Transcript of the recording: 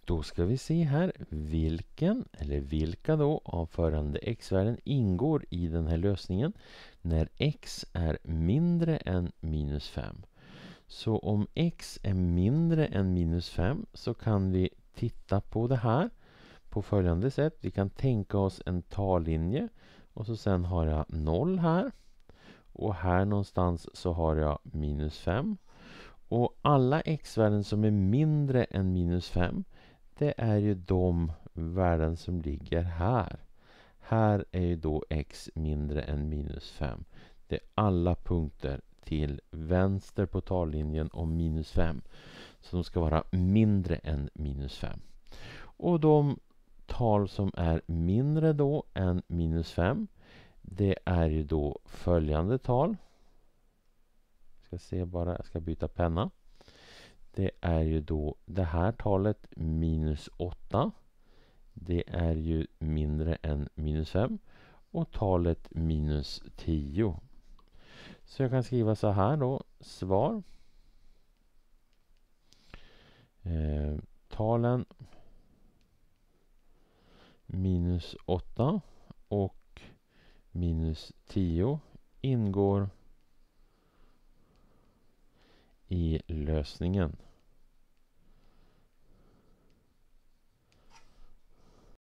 Då ska vi se här vilken eller vilka då av följande x-värden ingår i den här lösningen när x är mindre än minus 5. Så om x är mindre än minus 5 så kan vi titta på det här på följande sätt. Vi kan tänka oss en tallinje och så sen har jag 0 här. Och här någonstans så har jag minus 5. Och alla x-värden som är mindre än minus 5, det är ju de värden som ligger här. Här är ju då x mindre än minus 5. Det är alla punkter till vänster på tallinjen om minus 5. Så de ska vara mindre än minus 5. Och de tal som är mindre då än minus 5, det är ju då följande tal. Jag ska byta penna. Det är ju då det här talet minus 8. Det är ju mindre än minus 5. Och talet minus 10. Så jag kan skriva så här då. Svar. Talen minus 8 och minus 10 ingår i lösningen.